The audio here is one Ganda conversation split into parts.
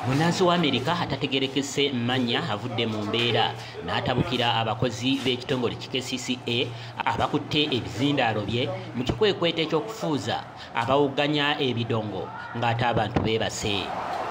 Munnansi wa Amerika atategerekese mmanya avudde mu mbeera n'atabukira abakozi b'ekitongole Kcca abakutte ebizindaalo bye mu kikwekweto eky'okufuuza abawuganya ebidongo ng'ate abantu beebase.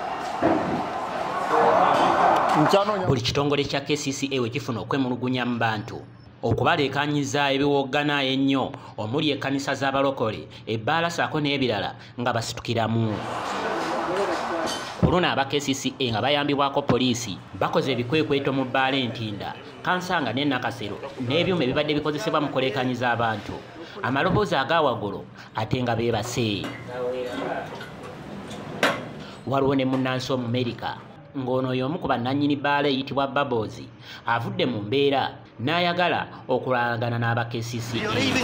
Buli kitongole kya Kcca we kifuna okwemulugunya mu bantu okubaleekanyiza ebiwoggana ennyo omuli ekkanisa z'abalokole ebbaala ssaako n'ebirala nga basitukiramu. Kuluna aba Kcca nga bayambibwako poliisi bakoze ebikwekweto mu bbaala entinda kansanga ne nakasero n'ebyuma ebibadde bikozesebwa mu kuleekanyiza abantu amaloboozi agawaggulu ate nga beebase. Waliwo ne munnansi Omumerika ng'ono y'omu ku bannannyini bbaala eyitibwa Baboozi avudde mu mbeera n'ayagala okulangana n'aba Kcca.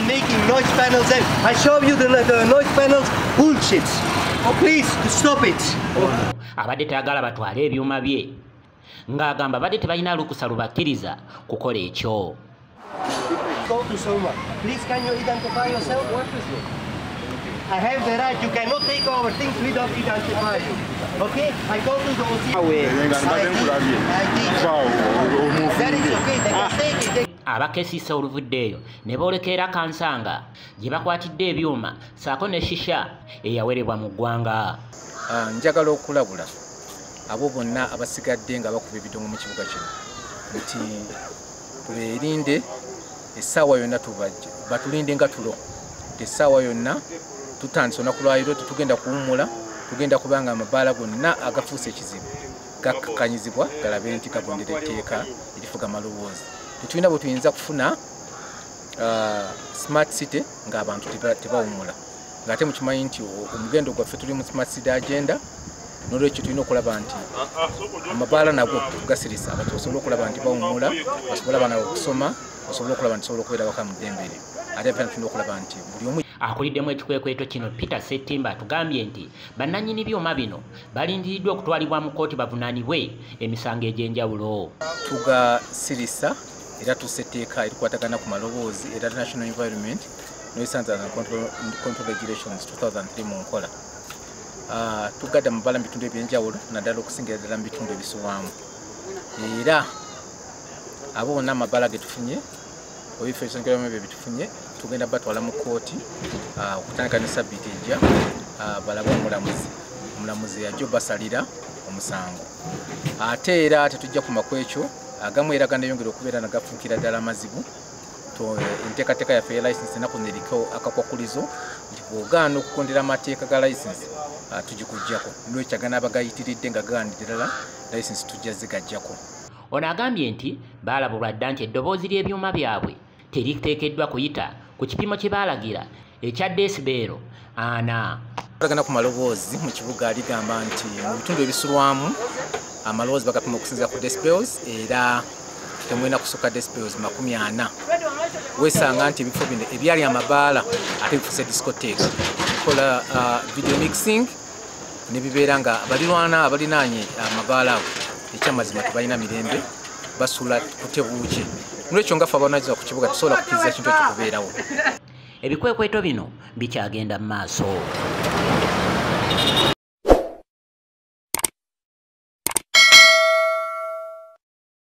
Abadde tayagala batwale ebyuma bye ng'agamba badde tebalina lukusa lubakkiriza kukola ekyo. I have the right. You cannot take over things without identify you. Okay? I go to the OC. That is okay. They can take it. Aba Kcca oluvuddeeyo ne boolekera kansanga gye bakwatidde ebyuma ssaako ne shisha eyawerebwa mu ggwanga. Njagala okulabula abo bonna abasigadde nga bakuba ebidongo mu kibuga kino nti tubeerinde essaawa yonna tubajja batulinde nga tulo essaawa yonna tutandise olunaku lwaliro tetugenda kuwummula tugenda kubanga amabaala gonna agafuusa ekizibu gakkakkanyizibwa galabe nti gagondera etteeka erifuga amaloboozi. Tetulina bwe tuyinza kufuna smart city ng'abantu tebawummula ng'ate mukimanyi nti omugendo gwaffe tuli mu smart city agenda n'olwekyo tulina okulaba nti amabaala nago tugasirisa abantu basobole okulaba nti bawummula basobole abaana okusoma basobole okulaba nti sobola okubeera waka mu ddembere ate mpena tulina okulaba nti buli omu akuliddemu ekikwekweto kino Peter Ssettimba atugambye nti bannannyini byuma bino balindiriddwa okutwalibwa mu kkooti bavunaanibwe emisango egy'enjawulo. Tugasirisa era tusetteeka erikwatagana ku maloboozi era National Environment Nuisance and Control Regulations 2003 mu nkola. Tugadde amabaala mu bitundu ebyenjawulo naddala okusingira ddala mu bitundu ebisulwamu era abo bonna amabaala ge tufunye ebifo ebisanyukirwamu ebyo bitufunye tugenda batwala mu kkooti okutandika ne sabbiiti ejja balabe omulamuzi yajja basalira omusango. Ate era tetujja kuma ku ekyo agamu era gandayongera okubeera nagafuukira ddala amazibu enteekateeka yaffe ya license enaku neriko akakwakulizo nti bw'ogaana okukondera amateeka ga license tugikuggyako n'olwekyo aganaaba gayitiridde nga gaganidde ddala license tujja zigaggyako. Ono agambye nti baalabulwa dda nti eddoboozi ly'ebyuma byabwe teriteekeddwa kuyita ku kipimo kye baalagira ekya desibeero 4. Agana ku maloboozi mu kibuga aligamba nti mu bitundu ebisulwamu amaloboozi bagapima okusinziira ku decibels era temulina kusukka decibels 40. Weesanga nti ebifo bino ebyali amabaala ate bifuuse discoteeka bikola video mixing ne bibeera nga balirwana abalinaanye amabaala ago ekyamazima tebalina mirembe basula kutebuuki. N'olwekyo nga ffe abanaagiza ku kibuga tusobola kukkiriza ekintu ekyo kubeerawo. Ebikwekweto bino bikyagenda mu maaso.